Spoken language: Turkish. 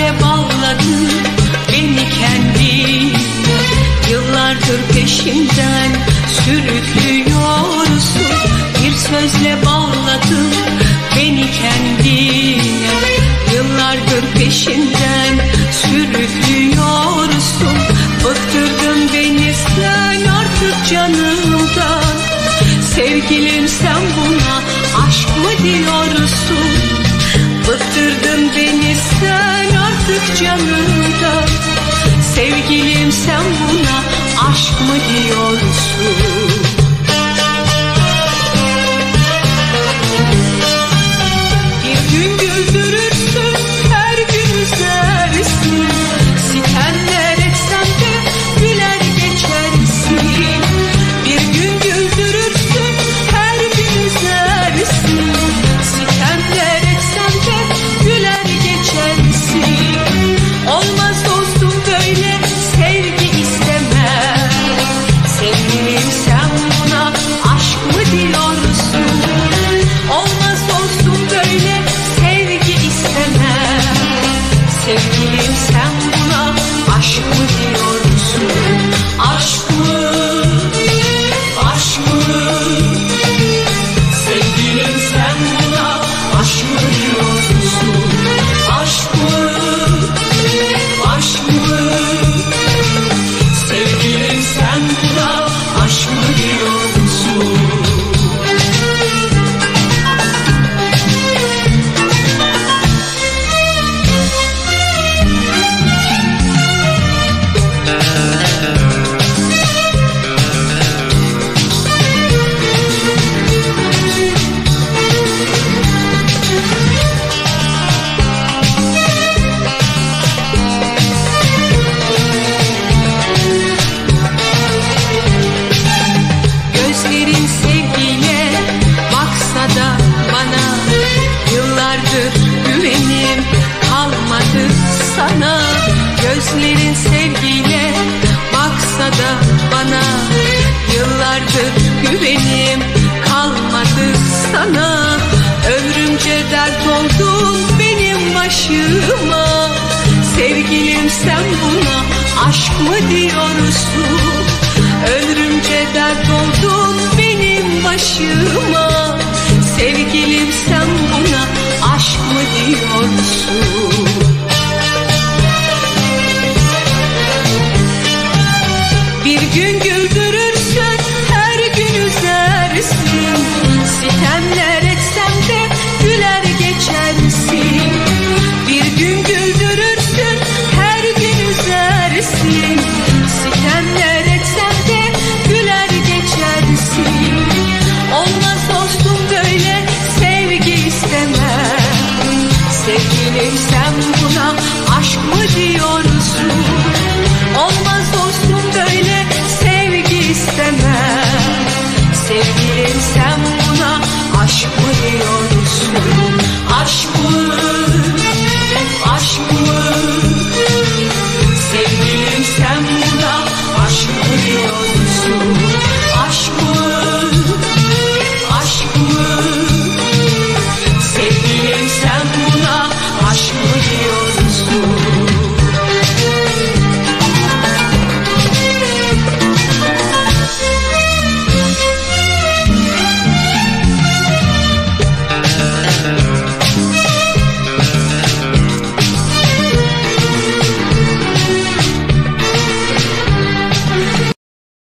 sözle bağladın beni kendine. Yıllardır peşimden sürüklüyorsun. Bir sözle bağladın beni kendine. Yıllardır peşimden sürüklüyorsun. Bıktırdın beni sen artık canımdan. Sevgilim sen buna aşk mı diyorsun? Bıktırdın beni sen artık canımdan. Sevgilim sen buna aşk mı diyorsun? Bir gün güldürürsün, her gün üzersin. Sitemler etsen de güler geçersin. Bir gün güldürürsün, her gün üzersin. Sitemler etsen de güler geçersin. Olmaz dostum böyle sevgi istemem. Sevgilim sen buna aşk mı diyorsun? Olmaz dostum böyle sevgi istemem. Sevgilim sen buna aşk mı diyorsun? Aşk mı? Aşk mı? Sevgilim sen buna aşk mı diyorsun? Aşk mı? Aşk mı? Sevgilim sen buna aşk mı diyorsun? Gözlerin sevgiye baksa da bana. Yıllardır güvenim kalmadı sana. Gözlerin sevgiye baksa da bana. Yıllardır güvenim kalmadı sana. Ömrümce dert oldun benim başıma. Sevgilim sen buna aşk mı diyorsun? Ömrümce dert oldun benim başıma. Sevgilim sen buna aşk mı diyorsun? Bir gün